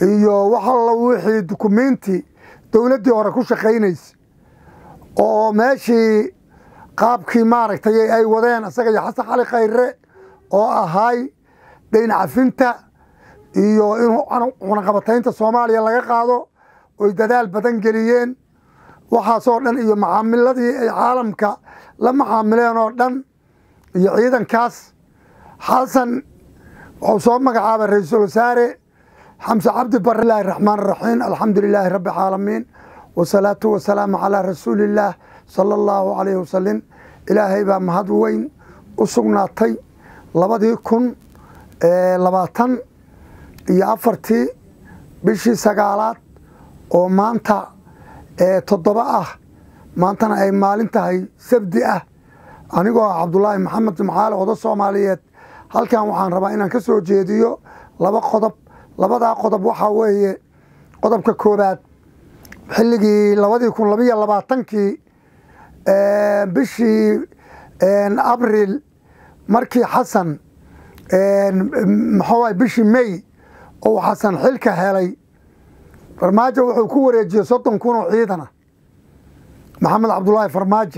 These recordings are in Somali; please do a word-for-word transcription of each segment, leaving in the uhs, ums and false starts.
iyo waxa la wixii dukumeenti dawladdii hore ku shaqaynaysa oo meeshii qaabkii maaragtay ay wadeen asaga iyo xasan cali khayre oo ahay dayn cafinta iyo inuu cunaqabataynta Soomaaliya laga qaado oo dadaal badan geliyeen waxaasoo dhan iyo macaamiladii ay caalamka la macaamileen oo dhan iyo ciidankaas xasan wuxuu soo magacaabay ra'iisul wasaare xamse cabdi barre illaahi raxmaan raxiim alxamdulilaahi rabbi caalamiin wasalaatu wasalaamu calaa rasuulillaah sala allahu calayhi wasalim ilaahay baa mahad weyn u sugnaatay labadii kun labaatan iyo afartii bishii sagaalaad oo maanta toddoba ah maantana ay maalin tahay sabdi ah anigoo ah cabdulaahi maxamed jimcaale odo Soomaaliyeed halkan waxaan rabaa inaan ka soo jeediyo laba qodob labadaa qodob waxaa weeye qodobka koobaad xilligii labadii kun labiyo labaatankii bishii abriil markii xasan maxaa bishii may oo xasan xilka helay farmaajo wuxuu ku wareejiyey soddon kun oo ciidana maxamed cabdulaahi farmaajo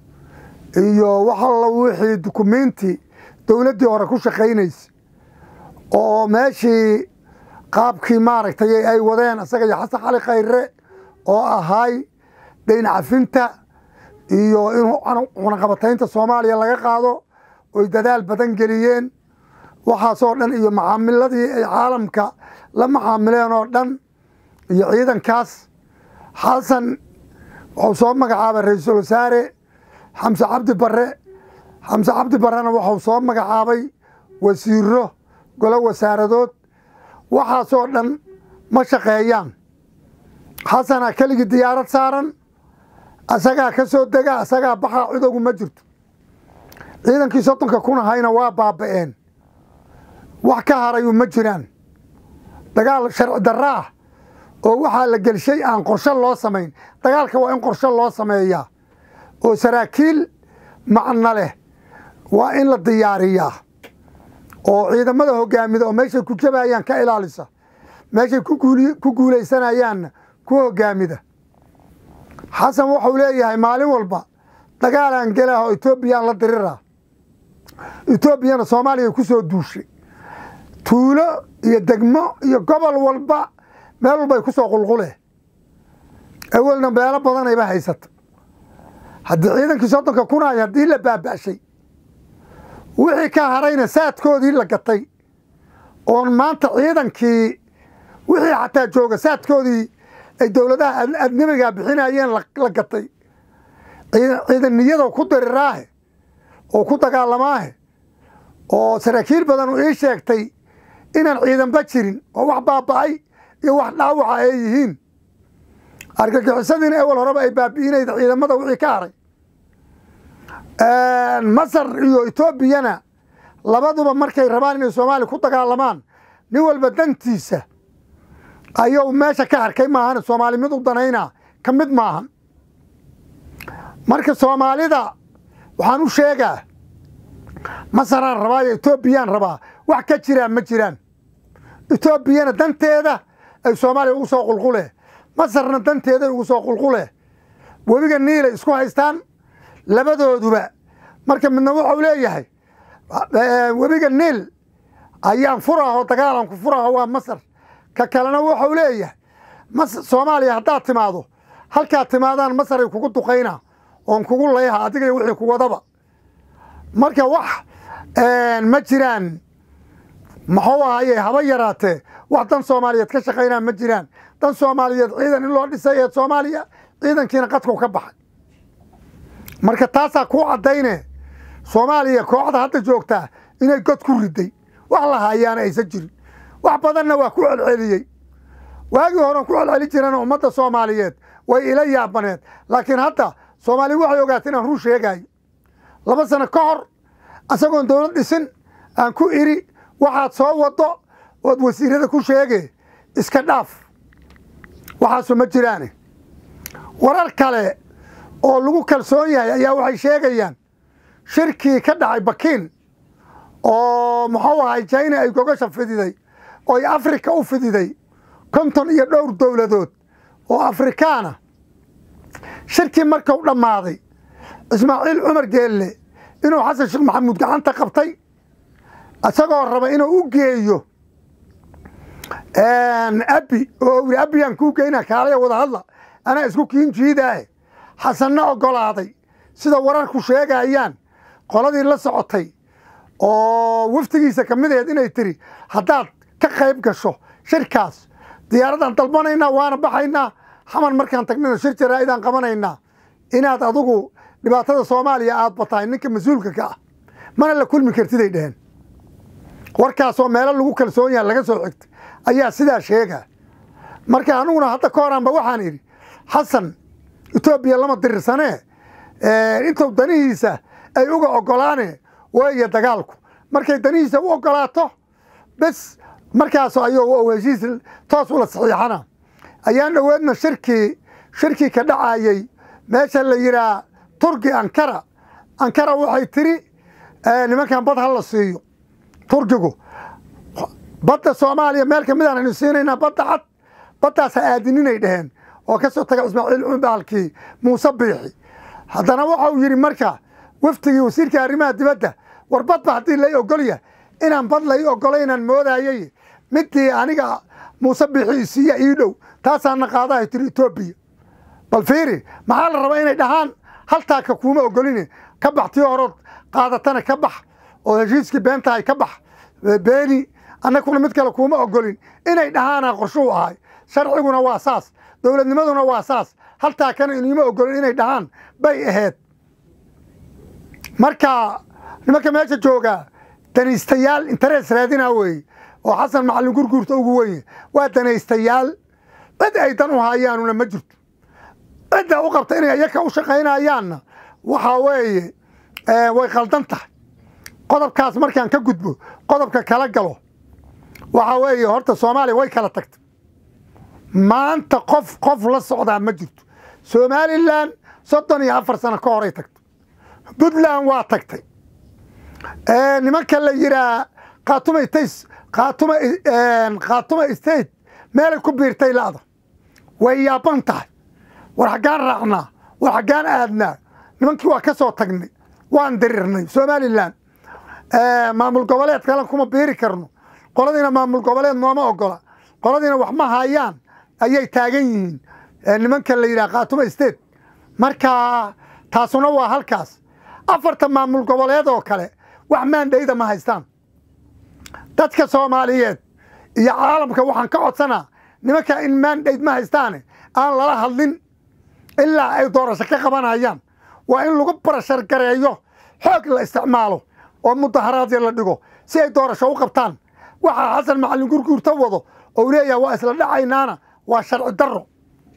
iyo waxa la wixii dukumeenti dawladdii hore ku shaqaynaysa oo meeshii qaabkii maaragtay ay wadeen asaga iyo xasan cali khayre oo ahay dayn cafinta iyo inuu cunaqabataynta Soomaaliya laga qaado oo dadaal badan geliyeen waxaasoo dhan iyo macaamiladii ay caalamka la macaamileen oo dhan iyo ciidankaas xasan wuxuu soo magacaabay ra'iisul wasaare xamse cabdi barre xamse cabdi barrena wuxuu soo magacaabay wasiiro golo wasaaradood waxaasoo dhan ma shaqeeyaan xasana keligii diyaarad saaran asagaa ka soo dega asagaa baxa ciidagu ma jirto ciidankii soddonka kun ahayna waa baaba'een wax ka harayu ma jiraan dagaal sharci darro ah oo waxaa la gelshay aan qorshe loo samayn dagaalka waa in qorshe loo sameeyaa oo saraakiil macno leh waa in la diyaariyaa oo ciidamada hogaamida oo meeshay ku jabayaan ka ilaalisa meeshay ku guuleysanayaanna ku hogaamida xasan wuxuu leeyahay maalin walba dagaalaan gelaha oo etoobiyaan la diriraa etoobiyana Soomaaliya ku soo duushay tuulo iyo degmo iyo gobol walba meel walba ay ku soo qulqulee awalna beelo badan ayba haysata haddii ciidankii soddonka kun ay haddii la baaba'shay wixii ka harayna saadkoodii la gatay oon maanta ciidankii wixii xataa jooga saadkoodii ay dowladaha adnimiga bixinayeen la gatay ciidaniyada ku dariraahe oo ku dagaalamaahe oo saraakiil badan u ii sheegtay inaan ciidanba jirin oo wax baaba'ay iyo wax dhaawaca ay yihiin argagixisadiina awal horeba ay baabi'inayda ciidamada wixii ka haray masar iyo etoobiyana labaduba markay rabaan inay Soomaaliya ku dagaalamaan nin walba dantiisa ayuu meesha ka harkay maahan Soomaali mid u danayna ka mid maahan marka Soomaalida waxaan u sheegaa masaraan rabaa etoobiyaan rabaa wax ka jiraan ma jiraan etoobiyana danteeda ay Soomaaliya ugu soo qulqulee masarna danteeda ugu soo qulqulee webiga niil isku haystaan labadooduba marka midna wuxuu leeyahay webiga niil ayaan furaho dagaalan ku furaho waa masar ka kalena wuxuu leeyahay Soomaaliya haddaad timaado halkaa timaadaan masar ay kugu duqayna oon kugu leeyahay adiga wixii ku wadaba marka wax ma jiraan maxuu ahaayay haba yaraatee wax dan Soomaaliyeed ka shaqaynaa ma jiraan dan Soomaaliyeed ciidan in loo dhisay ee Soomaaliya ciidankiina qadku ka baxay marka taasaa ku cadaynay Soomaaliya kooxda hadda joogtaa inay god ku riday wax la hayaan aysan jirin wax badanna waa ku celceliyay waagi hore ku celceli jireen ummadda Soomaaliyeed way ila yaabaneed laakiin hadda Soomaali waxay ogaatay inaan ruu sheegay laba sano ka hor asagoon dawlad dhisin aan ku iri waxaad soo wado oo wasiirada ku sheegay iska dhaaf waxaas ma jiraan warar kale oo lagu kalsoon yahay ayaa waxay sheegayaan shirkii ka dhacay Bakiin oo muxuu ahay China ay gogasha fididay oo Afrika u fididay konton iyo dhowr dowladood oo afrikaana shirkii markuu dhammaaday ismaaciil cumar geelle inuu xasan sheekh maxamuud gacanta qabtay isagoo raba inuu u geeyo abi oo uri abiyaan kuu geyna kaalaya wada hadla anaa isku kiin jiidaahe xasanna oggolaaday sida wararku sheegayaan qoladii la socotay oo waftigiisa ka mid ahayd inay tiri haddaad ka qayb gasho shirkaas diyaaradaan dalbanaynaa waana baxaynaa xamar markaan tagnana shir jaraa'idaan qabanaynaa inaad adigu dhibaatada soomaaliya aad batahay ninka mas-uulka ka ah mana la kulmi kartiday dheheen warkaasoo meelo lagu kalsoon yaha laga soo xigtay ayaa sidaa sheegaa marka aniguna hadda ka horaanba waxaan idhi xasan etoobiya lama dirirsanee intuu danihiisa ay uga oggolaane weeye dagaalku markay danihiisa u oggolaato bes markaas ayuu heshiis toos ula saxiixana ayaan dhoweedna shirkii shirkii ka dhacayey meesha la yidhaha turki ankara ankara waxay tiri nimankan bad ha la siiyo turkigu badda soomaaliya meel ka mid aan aynu siinaynaa badda cad baddaasa aadininay dheheen oo ka soo taga ismaaciil cumbalkii muuse biixi haddana waxau yidhi marka waftigii wasiirka arrimaha dibadda war badba haddii lay ogolya inaan bad lay ogolaynaan moodayay midii aniga muuse biixi isiiya ii dhow taasaana qaadahay tiri etoobiya bal fiiri maxaa la rabaa inay dhahaan haltaaka kuuma ogoline ka bax tii horood qaadatana ka bax oo heshiiskii beentahay ka bax beeni annaguna mid kale kuuma ogolin inay dhahaana qorshuu ahay sharciguna waa saas dowladnimaduna waa saas haltaakana iniima ogolin inay dhahaan bay ahayd marka nimanka meesha jooga danaystayaal interes raadinaa weeye oo xasan macallin gurguurta ugu weye waa danaystayaal cid ay dan u haayaanuna ma jirto cidda u qabta inay ayaka u shaqaynayaanna waxaa weeye way khaldan tahay qodobkaas markaan ka gudbo qodobka kala galo waxaa weeye horta soomaaliya way kala tagtay maanta qof qof la socdaa ma jirto somalilan soddon iyo afar sano ka horay tagtay puntland waa tagtay nimanka la yidhaha khaatuma states khaatuma khaatuma state meelay ku biirtay la'da way yaaban tahay war xaggaan raacnaa war xaggaan aadnaa nimankii waa ka soo tagnay waan dirirnay somalilan maamul goboleed kale kuma biiri karno qoladiina maamul goboleed nooma ogola qoladiina wax ma hayaan ayay taagan yihiin nimanka la yidhaha khaatuma state marka taasuna waa halkaas afarta maamul goboleed oo kale wax maandhayda ma haystaan dadka soomaaliyeed iyo caalamka waxaan ka codsanaa nimanka in maandhayd ma haystaane aan lala hadlin ilaa ay doorasho ka qabanayaan waa in lagu barashar gareeyo xoog la isticmaalo oo mudaharaadya la dhigo si ay doorasho u qabtaan waxaa xasan macallin gurguurta wado oo leeyaha waa isla dhacaynaana waa sharci darro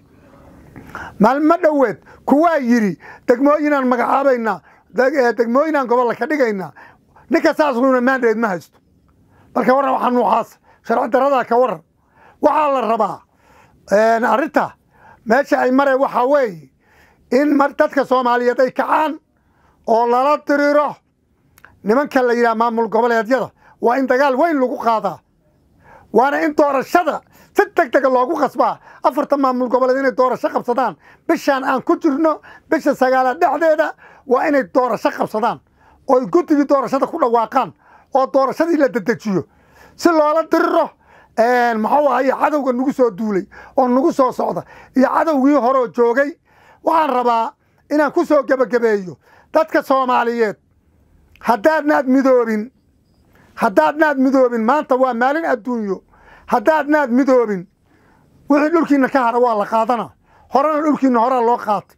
maalmo dhoweed kuwaa yidhi degmooyinaan magacaabaynaa degmooyinaan gobolla ka dhigaynaa ninka saasuna maandhayd ma haysto marka warran waxaa nuucaas sharci darradaa ka warran waxaa la rabaa arrinta meesha ay mareen waxaa weeye in mar dadka soomaaliyeed ay kacaan oo lala diriro nimanka la yidhaha maamul goboleedyada waa in dagaal weyn lagu qaadaa waana in doorashada si deg dega loogu qasbaa afarta maamul goboleed inay doorasho qabsadaan bishaan aan ku jirno bisha sagaalaad dhexdeeda waa inay doorasho qabsadaan oo guddigii doorashada ku dhawaaqaan oo doorashadii la dedejiyo si loola diriro muxuu ahaye cadowga nagu soo duulay oo nagu soo socda iyo cadowgii horoo joogay waxaan rabaa inaan ku soo gebagabeeyo dadka soomaaliyeed haddaadnaad midoobin haddaadnaad midoobin maanta waa maalin adduunyo haddaadnaad midoobin wixii dhulkiinna ka hadha waa la qaadana horena dhulkiinna horaa loo qaatay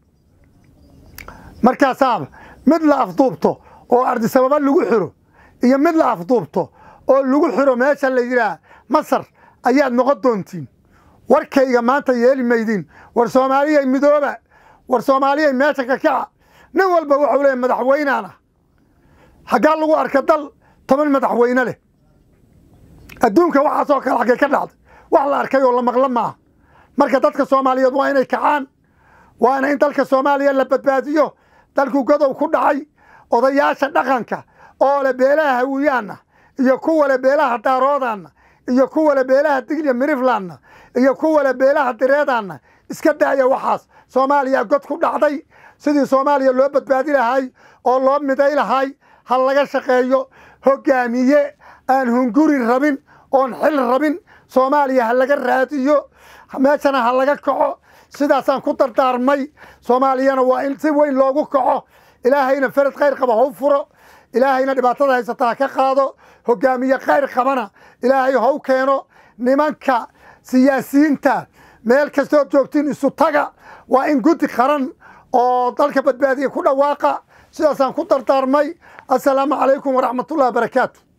markaasaaba mid la afduubto oo ardisababa lagu xiro iyo mid la afduubto oo lagu xiro meesha la yidhaah masar ayaad noqon doontiin warkayga maanta yeeli maydiin war soomaaliyay midooba war soomaaliyay meesha ka kaca nin walba wuxuu leeyahy madaxweynaan ah xaggaa lagu arka dal toban madaxweyne leh adduunka waxaasoo kale xaggay ka dhacday wax la arkay oo la maqlo maaha marka dadka soomaaliyeed waa inay kacaan waana in dalka soomaaliya la badbaadiyo dalku godow ku dhacay odayaasha dhaqanka oo le beelaha hawiyaanna iyo kuwa le beelaha daaroodaanna iyo kuwa la beelaha digniya miriflandna iyo kuwa la beelaha direedaanna iska daaya waxaas soomaaliya god ku dhacday sidii soomaaliya loo badbaadi lahay oo loo miday lahay ha laga shaqeeyo hogaamiye aan hunguri rabin oon xil rabin soomaaliya ha laga raadiyo meeshana ha laga kaco sidaasaan ku dardaarmay soomaaliyana waa in si weyn loogu kaco ilaahayna farad khayr qaba ha u furo ilaahayna dhibaatada haysata ha ka qaado hogaamiye khayr qabana ilaahay ha u keeno nimanka siyaasiyiinta meel kastoo joogtiin isu taga waa in guddi qaran oo dalka badbaadiya ku dhawaaqa sidaasaan ku dardaarmay assalaamu calaykum waraxmatullahi wabarakaatu